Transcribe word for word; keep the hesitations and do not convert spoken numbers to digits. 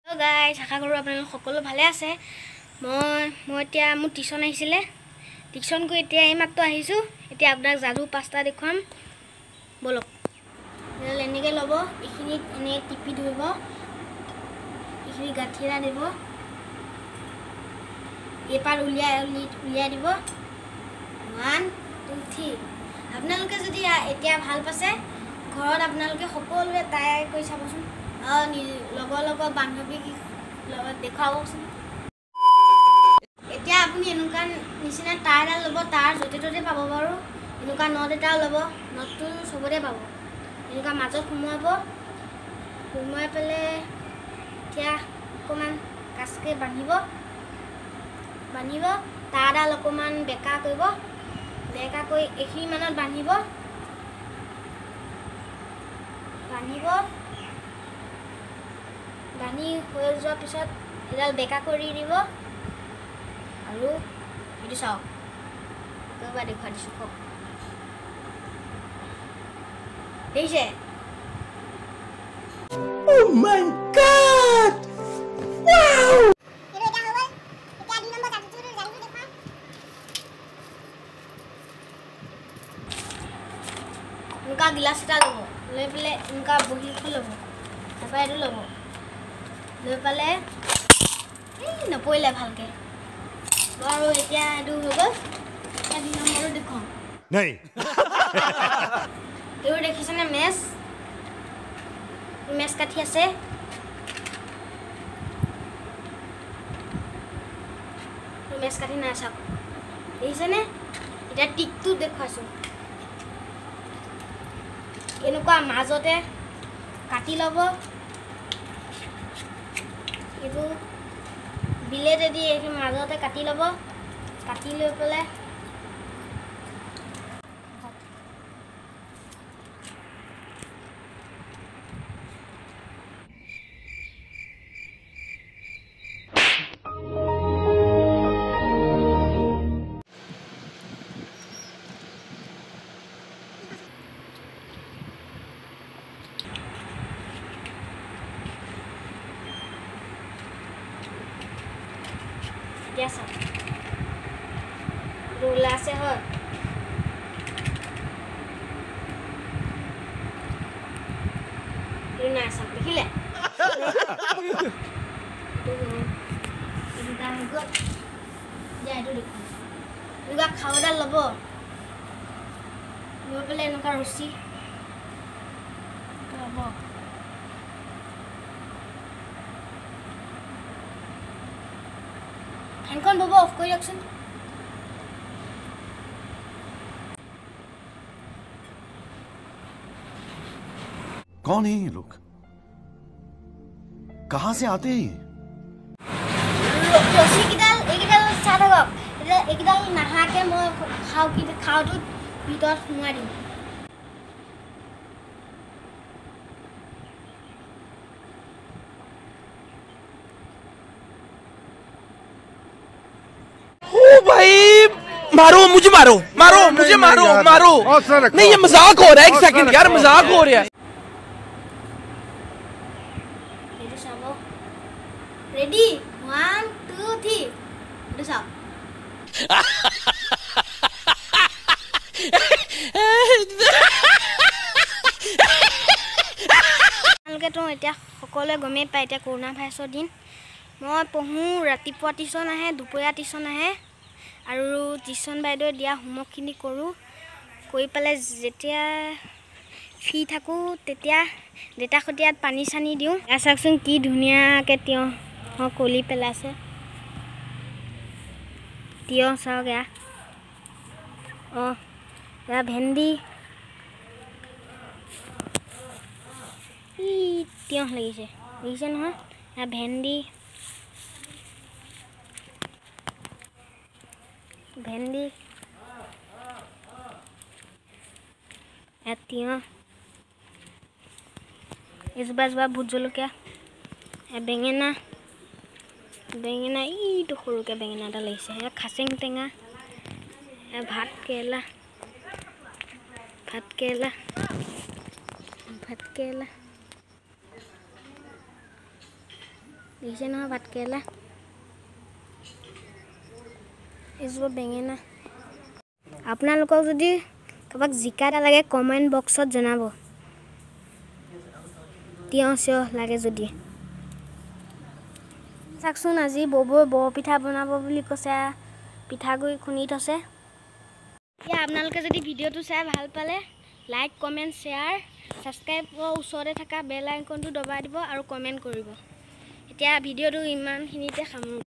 Hello guys, আশা কৰো আপোনালোক সকলো ভালে আছে। মই মই এতিয়া মোৰ টিউচন আহিছিলে। টিউচন কৰি এতিয়া এই মাত্ৰ আহিছো। এতিয়া আপোনাক যাদু পাঁচটা দেখুৱাম। বলক। এডাল এনেকৈ ল'ব, এইখিনি এনে টিপি ধৰিব। এইখিনি গাঁঠিৰা দিব। এপাৰ উলিয়াই উলিয়াই দিব। One two three. আপোনালোকে যদি এতিয়া ভাল পাইছে, ঘৰত আপোনালোকে সকলোৱে ট্ৰাই কৰি চাবচোন। লগৰ লগৰ বান্ধৱীক লগত দেখুৱাবচোন। এতিয়া আপুনি এনেকুৱা নিচিনা তাঁৰ এডাল ল'ব, তাঁৰ য'তে ত'তে পাব বাৰু। এনেকুৱা নট এটাও ল'ব, নটটো চবতে পাব। এনেকুৱা মাজত সোমোৱাব, সোমোৱাই পেলাই এতিয়া অকণমান কাচকৈ বান্ধিব বান্ধিব তাঁৰডাল অকণমান বেকা কৰিব, বেকা কৰি এইখিনি মানত বান্ধিব বান্ধিব বান্ধি হৈ যোৱাৰ পিছত এডাল বেকা কৰি দিব। আৰু এইটো চাওক, একেবাৰে দেখুৱাই দিছোঁ কওক। দেখিছে? Oh my God! Wow! এনেকুৱা গিলাচ এটা ল'ব, লৈ পেলাই এনেকুৱা বহি এখন ল'ব, তাৰপৰা এইটো ল'ব, লৈ পেলাই এই নপৰিলে ভালকৈ বাৰু। এতিয়া এইটো হৈ গ'ল। এতিয়া দুই নম্বৰটো দেখুৱাওঁ। নাই এইবোৰ দেখিছেনে? মেচ মেচ কাঠি আছে। মেচ কাঠি নাই, চাওক দেখিছেনে? এতিয়া টিকটো দেখুৱাইছোঁ। এনেকুৱা মাজতে কাটি ল'ব, এইবোৰ বিলেটেদি এইখিনি মাজতে কাটি ল'ব। কাটি লৈ পেলাই এতিয়া চাওক ওলাই আছে হয়। এইটো নাই, চাওক দেখিলে? এইটো দেখোন এনেকুৱা খাৱডাল ল'ব, লৈ পেলাই এনেকুৱা ৰছী ল'ব, ফেনখন বব, অফ কৰি দিয়কচোন। कौन है ये लोग? कहां से आते हैं? ৰছী কেইডাল এইকেইডাল চাই থাকক। এতিয়া এইকেইডাল নাহাকে মই খাওঁ খাওঁটোত ভিতৰত সোমোৱাই দিম। ओ भाई मारो मुझे, मारो मारो मुझे, मारो मारो। नहीं, ये मजाक हो रहा है। एक सेकंड यार, मजाक हो रहा है। এইটো চাব। ৰেডি? One two three. এইটো চাওক। আপোনালোকেতো এতিয়া সকলোৱে গমেই পায়, এতিয়া কৰোণা ভাইৰাছৰ দিন। মই পঢ়োঁ, ৰাতিপুৱা টিউচন আহে, দুপৰীয়া টিউচন আহে, আৰু টিউচন বাইদেৱে দিয়া হোমৱৰ্কখিনি কৰোঁ। কৰি পেলাই যেতিয়া ফ্ৰী থাকোঁ তেতিয়া দেউতাৰ সৈতে ইয়াত পানী চানী দিওঁ। এয়া চাওকচোন কি ধুনীয়াকৈ তিয়ঁহ কলি পেলাইছে। তিয়ঁহ চাওক এয়া। অঁ, এয়া ভেন্দি। ই তিয়ঁহ লাগিছে, দেখিছে নহয়? এয়া ভেন্দি ভেন্দি এয়া তিয়ঁহ, এজোপা এজোপা ভোট জলকীয়া, এয়া বেঙেনা বেঙেনা ইটো সৰুকৈ বেঙেনা এটা লাগিছে। এয়া খাচেং টেঙা, এয়া ভাত কেৰেলা ভাত কেৰেলা ভাত কেৰেলা দেখিছে নহয় ভাত কেৰেলা এইজোপা বেঙেনা আপোনালোকক যদি কাৰোবাক জিকা এটা লাগে কমেণ্ট বক্সত জনাব তিয়ঁহ চিয়ঁহ লাগে যদি চাওকচোন আজি ববৈ বৰপিঠা বনাব বুলি কৈছে পিঠাগুড়ি খুন্দি থৈছে এতিয়া আপোনালোকে যদি ভিডিঅ'টো চাই ভাল পালে লাইক কমেণ্ট শ্বেয়াৰ ছাবস্ক্ৰাইবৰ ওচৰতে থকা বেল আইকনটো দবাই দিব আৰু কমেণ্ট কৰিব এতিয়া ভিডিঅ'টো ইমানখিনিতে সামৰো